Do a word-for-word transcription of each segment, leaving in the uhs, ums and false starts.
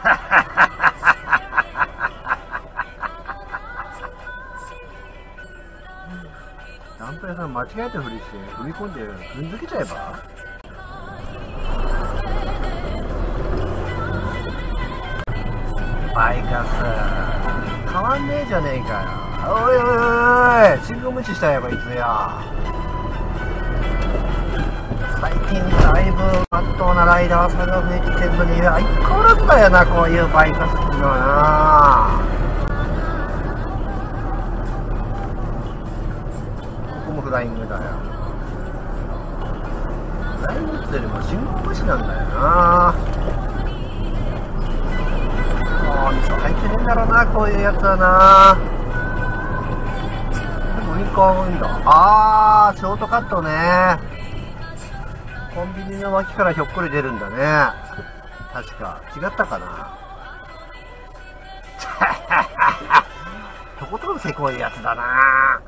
ダンプ屋さん間違えてふりして踏み込んで踏んづけちゃえば。バイカス変わんねえじゃねえかよ。おいおいおいおい、信号無視したよこいつよ。最近だいぶまっとうなライダーさんが増えてきてるのに相変わらずだよな、こういうバイカスっていうのはな。ここもフライングだよ。フライングってよりも信号無視なんだよな。もうミス入ってねえんだろうな、こういうやつはな。でもウインカー多いんだ。あー、ショートカットね。コンビニの脇からひょっこり出るんだね。確か違ったかな。とことんせこいやつだな。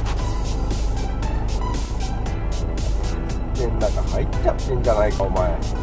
中入っちゃってんじゃないかお前。